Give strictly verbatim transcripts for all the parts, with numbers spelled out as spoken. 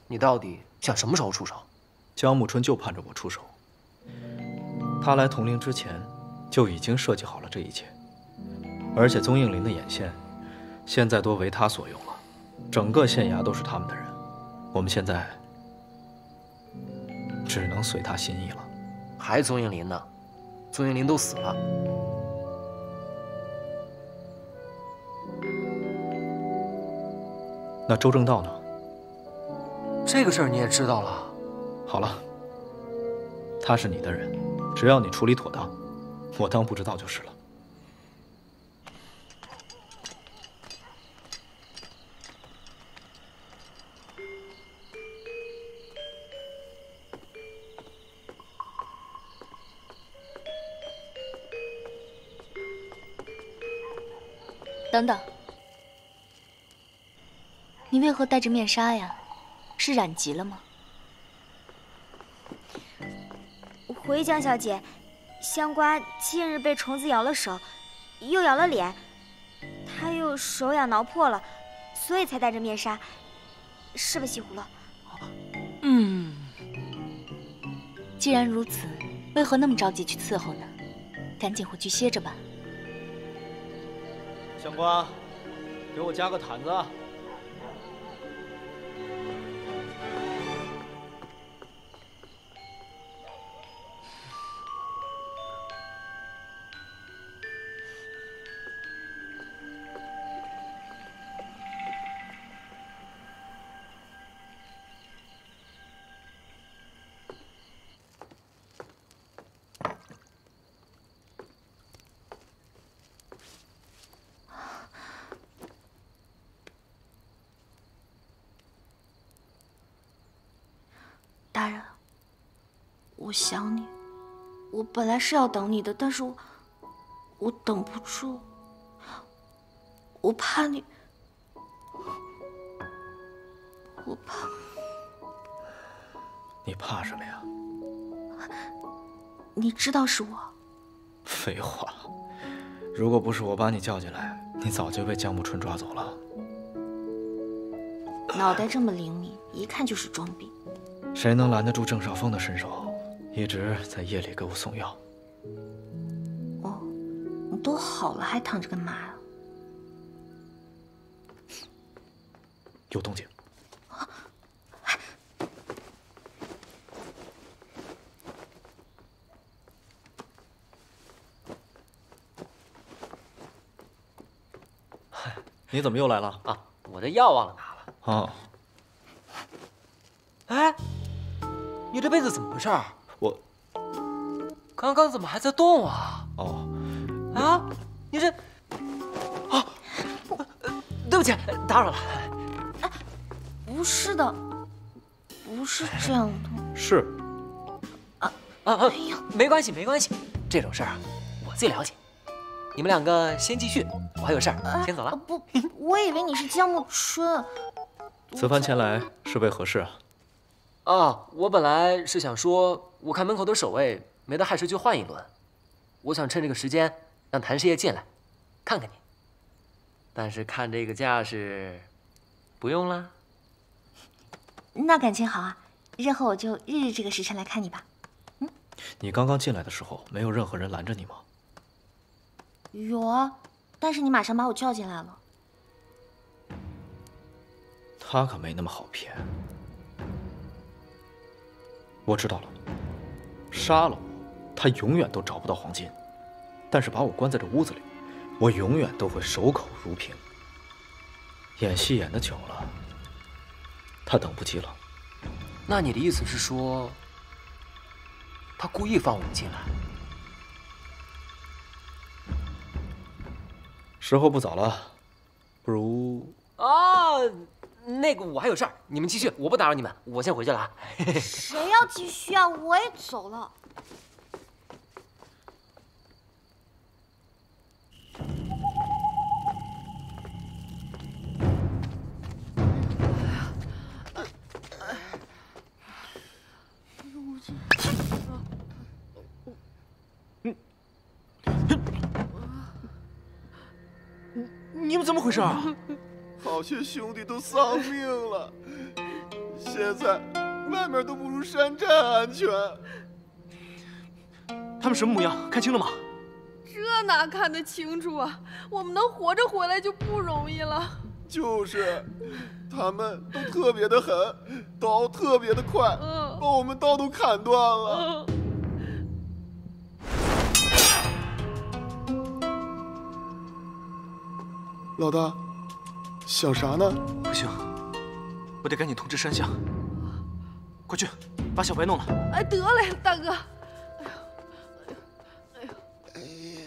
你到底想什么时候出手？ 江木春就盼着我出手。他来铜陵之前，就已经设计好了这一切。而且宗应林的眼线，现在都为他所用了，整个县衙都是他们的人。我们现在只能随他心意了。 还宗应林呢？宗应林都死了。 那周正道呢？ 这个事儿你也知道了？ 好了，他是你的人，只要你处理妥当，我当不知道就是了。 等等，你为何戴着面纱呀？是染疾了吗？ 回江小姐，香瓜近日被虫子咬了手，又咬了脸，他又手痒挠破了，所以才戴着面纱，是吧，西葫芦？ 嗯，既然如此，为何那么着急去伺候呢？赶紧回去歇着吧。 香瓜，给我加个毯子。 大人，我想你，我本来是要等你的，但是我我等不住，我怕你，我怕。 你怕什么呀？ 你知道是我。 废话，如果不是我把你叫进来，你早就被江木春抓走了。 脑袋这么灵敏，一看就是装逼。 谁能拦得住郑少峰的身手？一直在夜里给我送药。 哦，你都好了还躺着干嘛呀？ 有动静。你怎么又来了？ 啊，我的药忘了拿了。 哦。 哎，你这杯子怎么回事？ 我刚刚怎么还在动啊？ 哦， 啊，你这……啊，对不起，打扰了。 哎，不是的，不是这样的。 是。 啊啊啊！没关系，没关系，这种事儿我最了解。你们两个先继续，我还有事儿，先走了。 不，我以为你是江木春。 此番前来是为何事啊？ 啊，我本来是想说，我看门口的守卫没得害事就换一轮，我想趁这个时间让谭师爷进来，看看你。但是看这个架势，不用啦。 那感情好啊，日后我就日日这个时辰来看你吧。嗯。 你刚刚进来的时候，没有任何人拦着你吗？ 有啊，但是你马上把我叫进来了。 他可没那么好骗。我知道了，杀了我，他永远都找不到黄金；但是把我关在这屋子里，我永远都会守口如瓶。演戏演得久了，他等不及了。 那你的意思是说，他故意放我们进来？ 时候不早了，不如…… 啊，那个我还有事儿，你们继续，我不打扰你们，我先回去了啊。 谁要继续啊？我也走了。 你们怎么回事啊？ 好些兄弟都丧命了， 现在外面都不如山寨安全。 他们什么模样？看清了吗？ 这哪看得清楚啊！我们能活着回来就不容易了。 就是，他们都特别的狠，刀特别的快， 嗯、 把我们刀都砍断了。 嗯老大，想啥呢？ 不行，我得赶紧通知山下。快去，把小白弄来。 哎，得嘞，大哥。哎呦，哎呦，哎呦，哎呀！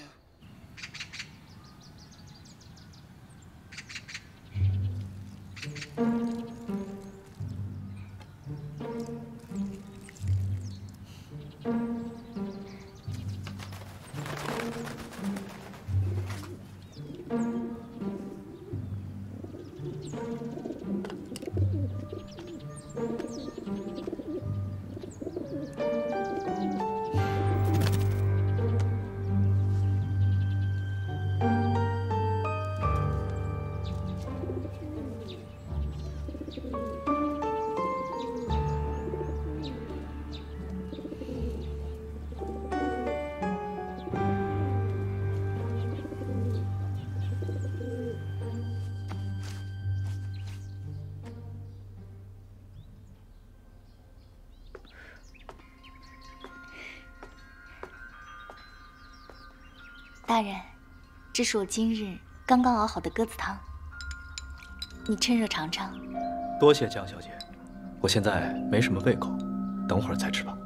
大人，这是我今日刚刚熬好的鸽子汤，你趁热尝尝。 多谢江小姐，我现在没什么胃口，等会儿再吃吧。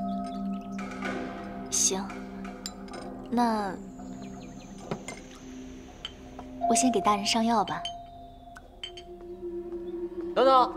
行，那我先给大人上药吧。 等等，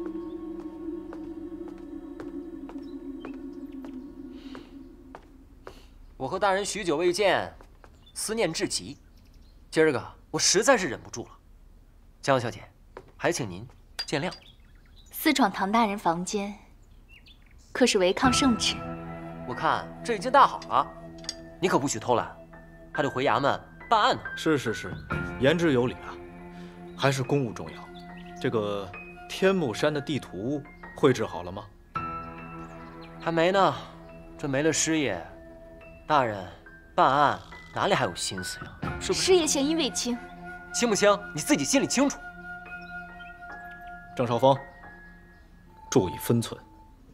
我和大人许久未见，思念至极。今儿个我实在是忍不住了，江小姐，还请您见谅。 私闯唐大人房间，可是违抗圣旨。 我看这已经大好了，你可不许偷懒，还得回衙门办案呢。 是是是，言之有理啊，还是公务重要。这个天目山的地图绘制好了吗？ 还没呢，这没了师爷，大人办案哪里还有心思呀？是不是？ 师爷嫌疑未清， 清不清你自己心里清楚。 郑少峰，注意分寸。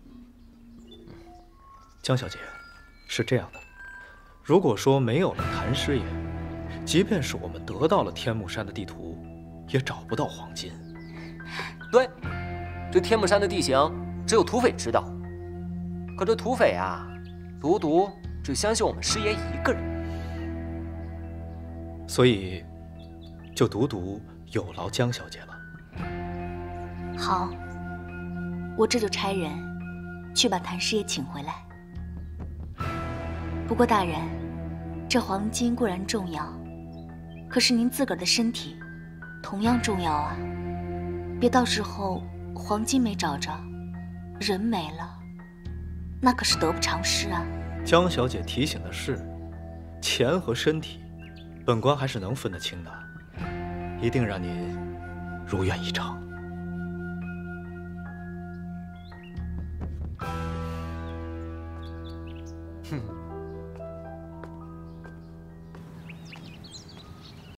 江小姐，是这样的，如果说没有了谭师爷，即便是我们得到了天目山的地图，也找不到黄金。 对，这天目山的地形只有土匪知道，可这土匪啊，独独只相信我们师爷一个人， 所以就独独有劳江小姐了。 好，我这就差人去把谭师爷请回来。不过大人，这黄金固然重要，可是您自个儿的身体同样重要啊！别到时候黄金没找着，人没了，那可是得不偿失啊！ 江小姐提醒的是，钱和身体，本官还是能分得清的，一定让您如愿以偿。